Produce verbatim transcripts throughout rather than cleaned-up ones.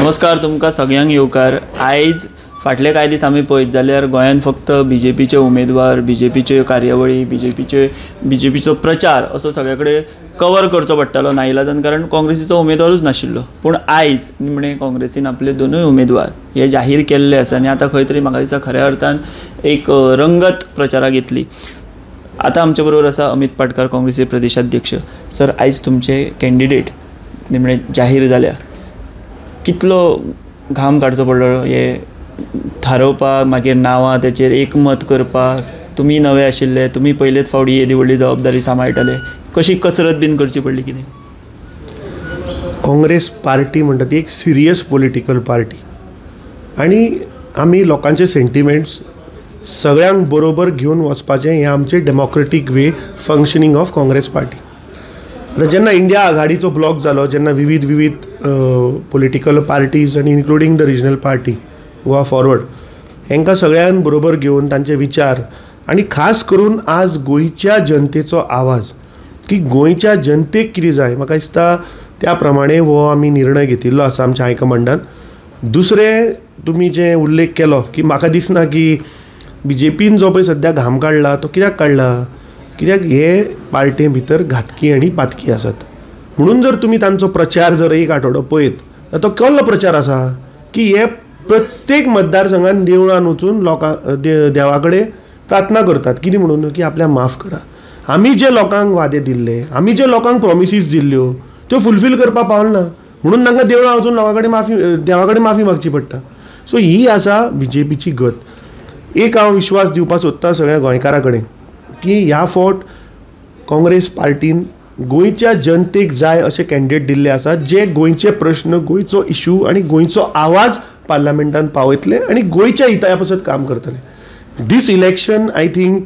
नमस्कार तुमकां सगळ्यांक येवकार। आयज फाटले कांय दीस आमी पळयत जाल्यार गोंयांत फक्त बीजेपीचे उमेदवार, बीजेपीच्यो कार्यावळी, बीजेपीचे बीजेपीचो प्रचार असो सगळे कडेन कवर करचो पडटालो नाइलाजान, कारण काँग्रेसीचो उमेदवारूच नाशिल्लो। पूण आयज निमणे काँग्रेसीन आपले दोनूय उमेदवार हे जाहीर केल्ले आसा आनी आतां खंय तरी म्हाका दिसता खऱ्या अर्थान एक रंगत प्रचाराक येतली। आता आमचे बरोबर आसा अमित पाटकर, काँग्रेसी प्रदेशाध्यक्ष। सर, आयज तुमचे कॅन्डिडेट निमणे जाहीर जाल्या, कितलो घाम काडचो पडलो हे थारोवपाक, मागीर नांवां तेचेर एक मत करपाक? तुमी नवे आशिल्ले, तुमी पयलेच फावटी येदी व्हडली जबाबदारी सांबाळटाले, कशी कसरत बीन करची पडली कितें? काँग्रेस पार्टी म्हणटा ती एक सिरियस पॉलिटिकल पार्टी आनी आमी लोकांचे सेंटिमेंट्स सगळ्यांक बरोबर घेवन वचपाचें हें आमचें democratic way functioning of Congress party. आतां जेन्ना इंडिया आघाडीचो ब्लॉक जालो, जेन्ना विविध विविध पॉलिटिकल पार्टीज आनी including the regional party Goa Forward हेंकां सगळ्यां बरोबर घेवन तांचे विचार आनी खास करून आज गोंयच्या जनतेचो आवाज की गोंयच्या जनतेक कितें जाय, म्हाका दिसता त्या प्रमाणे हो आमी निर्णय घेतिल्लो आसा आमच्या हायकमांडान। दुसरें, तुमी जे उल्लेख केलो की म्हाका दिसना की बी जे पीन जो पळय सद्या घाम काडला तो कित्याक काडला, कित्याक हे पार्टे भितर घातकी आनी पातकी आसात। म्हणून जर तुमी तांचो प्रचार जर एक आठवडो पळयत जाल्यार तो केल्लो प्रचार आसा की हे प्रत्येक मतदारसंघान देवळान वचून लोकां देवा कडेन प्रार्थना करतात, कितें म्हणून की आपल्या माफ करा। आमी जे लोकांक वादे दिल्ले, आमी जे लोकांक प्रॉमिसीस दिल्ल्यो त्यो फुलफील करपाक पावलना, म्हणून तांकां देवळां वचून लोकां कडेन माफी देवा कडेन माफी मागची पडटा। सो ही आसा बी जे पीची गत। एक हांव विश्वास दिवपाक सोदतां सगळ्या गोंयकारां कडेन की ह्या फावट काँग्रेस पार्टीन गोंयच्या जनतेक जाय अशे कॅन्डिडेट दिल्ले आसात जे गोंयचे प्रश्न, गोंयचो इशू आनी गोंयचो आवाज पार्लमेंटान पावयतले आनी गोंयच्या हिताया पासत काम करतले। दीस इलेक्शन आय थिंक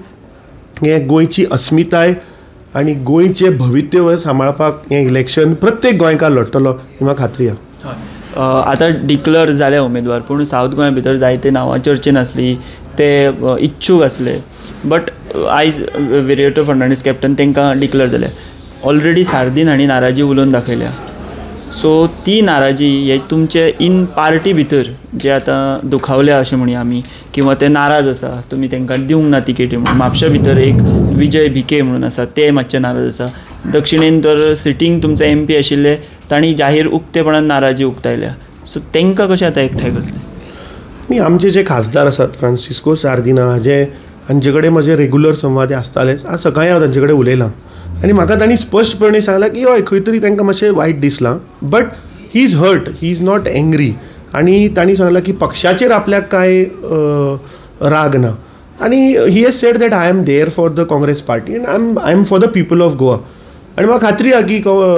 हे गोंयची अस्मिताय आनी गोंयचे भवितव्य सांबाळपाक हें इलेक्शन प्रत्येक गोंयकार लढटलो ही म्हाका खात्री आसा। आतां डिक्लेअर जाले उमेदवार, पूण सावथ गोंया भितर जायते नांवां चर्चेन आसली, ते इच्छूक आसले, बट आयज विरेटो फर्नांडीस कॅप्टन तांकां डिक्लेअर जाले। ऑलरेडी सार्दीन हांणी नाराजी उलोवन दाखयल्या। सो ती नाराजी हे तुमचे इन पार्टी भितर जे आतां दुखावल्या अशें म्हणया आमी, किंवा ते नाराज आसा, तुमी तांकां दिवंक ना तिकेटी म्हणून। म्हापशा भितर एक विजय भिके म्हणून आसा, ते मातशे नाराज आसा। दक्षिणेन तर सिटींग तुमचे एम पी आशिल्ले, तांणी जाहीर उक्तेपणान नाराजी उक्तायल्या। सो तांकां कशें आतां एकठांय करतले? आमचे जे खासदार आसात फ्रांसिस्को सार्दिना, हाजे हांचे कडेन म्हजे रेगुलर संवाद आसतालेच। आज सकाळीं हांव तांचे कडेन उलयलां आनी म्हाका तांणी स्पश्टपणे सांगलां की हय खंय तरी तांकां मातशें वायट दिसलां, but he is hurt, he is not angry. आनी तांणी सांगलां की पक्षाचेर आपल्याक कांय राग ना। आनी he has said that I am there for the Congress party and I am I am for the people of Goa. आनी म्हाका खात्री आहा की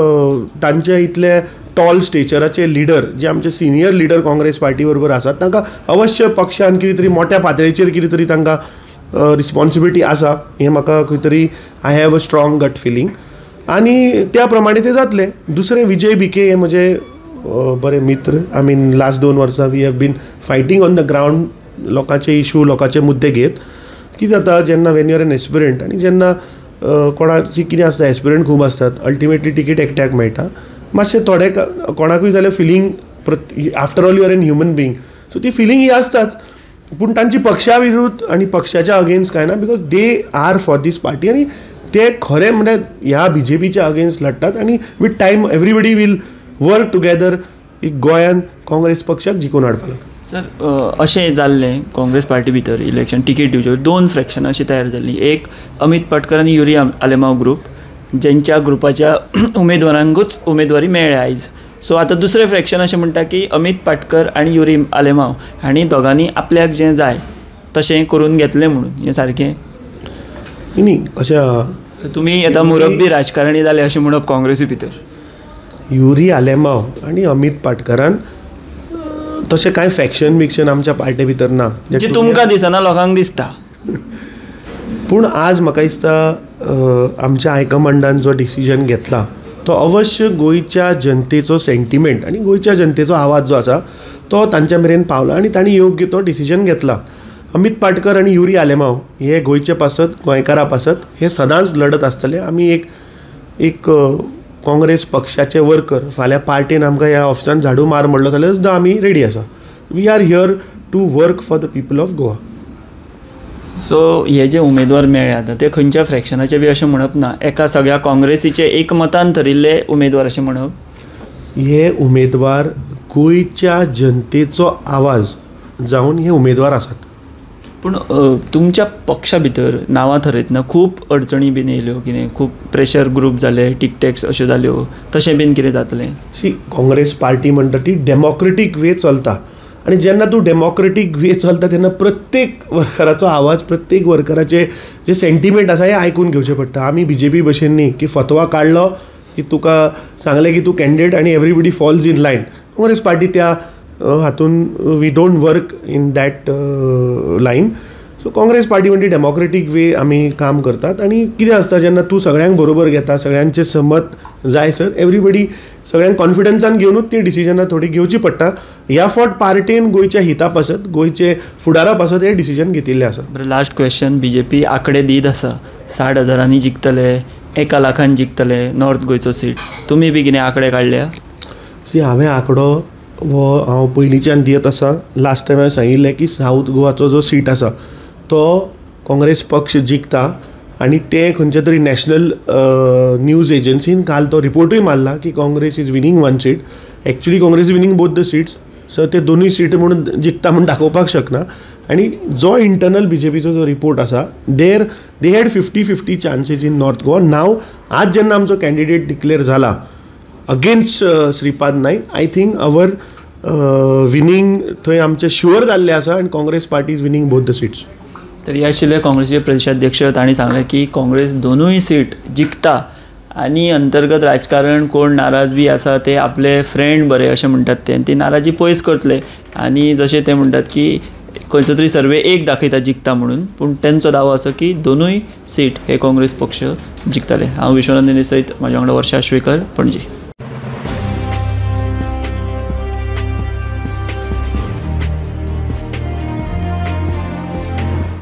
तांचे इतले टॉल स्टेचराचे लिडर, जे आमचे सिनियर लिडर काँग्रेस पार्टी बरोबर आसात, तांकां अवश्य पक्षान कितें तरी मोठ्या पातळीचेर कितें तरी तांकां रिस्पॉन्सिबिलिटी आसा, हें म्हाका खंय तरी I have a strong gut feeling आनी त्या प्रमाणे ते जातले। दुसरें, विजय भिके हे म्हजे बरे मित्र। आय मीन लास्ट दोन वर्सां we have been fighting on the ground, लोकांचे इशू, लोकांचे मुद्दे घेत। कितें जाता जेन्ना वेन युअर एन एस्पिरंट आनी जेन्ना कोणाची कितें आसता, एस्पिरंट खूब आसतात, अल्टिमेटली टिकेट एकट्याक मेळटा, मातशें थोडे कोणाकूय जाल्यार feeling after all your an human being, so ती फिलींग ही आसताच। पूण तांची पक्षा विरुद्ध आनी पक्षाच्या अगेन्स्ट काय ना, because they are for this party आनी ते खरें म्हणजे ह्या बी जे पीच्या अगेन्स्ट लढटात आनी with time everybody will work together एक गोंयान काँग्रेस पक्षाक जिखून हाडपाक। सर, अशें जाल्लें काँग्रेस पार्टी भितर इलेक्शन टिकेट दिवचे दोन फ्रॅक्शनां अशी तयार जाल्लीं। एक अमित पाटकर आनी युरी आलेमांव ग्रुप, जेंच्या ग्रुपाच्या उमेदवारांकूच उमेदवारी मेळ्ळ्या आयज। सो आतां दुसरें फ्रॅक्शन अशें म्हणटा की अमित पाटकर आनी युरी आलेमांव हांणी दोगांनी आपल्याक जें जाय तशें करून घेतलें म्हणून, हें सारकें न्ही? कशें तुमी आतां मुरब्बी राजकारणी जाले अशें म्हणप काँग्रेसी भितर? युरी आलेमांव आनी अमित पाटकरान तशें कांय फॅक्शन बिक्शन आमच्या पार्टे भितर ना, जे तुमकां दिसना लोकांक दिसता। पूण आज म्हाका दिसता आमच्या हायकमांडान जो डिसिजन घेतला तो अवश्य गोंयच्या जनतेचो सेंटिमेंट आनी गोंयच्या जनतेचो आवाज जो आसा तो तांच्या मेरेन पावला आनी तांणी योग्य तो डिसिजन घेतला। अमित पाटकर आनी युरी आलेमांव हे गोंयचे पासत, गोंयकारा पासत हे सदांच लढत आसतले। आमी एक एक काँग्रेस पक्षाचे वर्कर फाल्यां पार्टीन आमकां ह्या ऑफिसान झाडू मार म्हणलो जाल्यार सुद्दां आमी रेडी आसा. We are here to work for the people of Goa. So हे जे उमेदवार मेळ्ळे आतां ते खंयच्या फ्रॅक्शनाचे बी अशें म्हणप ना, एका सगळ्या काँग्रेसीचे एकमतान थरिल्ले उमेदवार अशें म्हणप. हे उमेदवार गोंयच्या जनतेचो आवाज जावन हे उमेदवार आसात. पूण तुमच्या पक्षा भितर नांवां थरयतना खूब अडचणी बीन येयल्यो, कितें खूब प्रेशर ग्रूप जाले, टिकटॅक्स अश्यो जाल्यो, तशें बीन कितें जातलें? सी काँग्रेस पार्टी म्हणटा ती डेमोक्रेटीक वे चलता आनी जेन्ना तूं डेमोक्रेटीक वे चलता तेन्ना प्रत्येक वर्कराचो आवाज, प्रत्येक वर्कराचे जे सेंटिमेंट आसा हे आयकून घेवचें पडटा. आमी बी जे पी भशेन न्ही की फतवा काडलो की तुका सांगलें की तूं कॅन्डिडेट आनी everybody falls in line. Congress party त्या हातून we don't work in that line. So Congress party म्हणजे डेमोक्रेटीक वे आमी काम करतात आनी कितें आसता जेन्ना तूं सगळ्यांक बरोबर घेता, सगळ्यांचें समत जाय सर, एवरीबडी सगळ्यांक कॉन्फिडन्सान घेवनूच ती डिसिजनां थोडी घेवची पडटा. ह्या फावट पार्टीन गोंयच्या हिता पासत, गोंयचे फुडारा पासत हे डिसिजन घेतिल्लें आसा. बरें, last question. B J P आंकडे दीत आसा, साठ हजारांनी जिखतले, एका लाखान जिखतले नॉर्थ गोंयचो सीट. तुमी बी कितें आंकडे काडल्या? सी हांवें आंकडो हो हांव पयलींच्यान दियत आसा. लास्ट टायम हांवें सांगिल्लें की सावथ गोवाचो जो सीट आसा तो काँग्रेस पक्ष जिखता आनी ते खंयचे तरी नॅशनल न्यूज एजन्सीन काल तो रिपोर्टूय मारला की Congress is winning one seat. Actually Congress is winning both the seats. So ते दोनूय सीट म्हणून जिखता म्हणून दाखोवपाक शकना. आनी जो इंटरनल बी जे पीचो जो रिपोर्ट आसा there they had fifty fifty chances in north Goa. Now आज जेन्ना आमचो कॅन्डिडेट डिक्लेअर जाला against Shripad Naik, I think our winning थंय आमचें शुअर जाल्लें आसा आनी Congress party is winning both the seats. तर हे आशिल्ले काँग्रेसीचे प्रदेशाध्यक्ष. तांणी सांगलें की काँग्रेस दोनूय सीट जिखता आनी अंतर्गत राजकारण कोण नाराज बी आसा ते आपले फ्रेंड बरे अशें म्हणटात ते, ती नाराजी पयस करतले. आनी जशें ते म्हणटात की खंयचो तरी सर्वे एक दाखयता जिखता म्हणून, पूण तांचो दावो आसा की दोनूय सीट हे काँग्रेस पक्ष जिखतले. हांव विश्वनाथ सयत, म्हाज्या वांगडा वर्षा आश्वेकर, पणजी.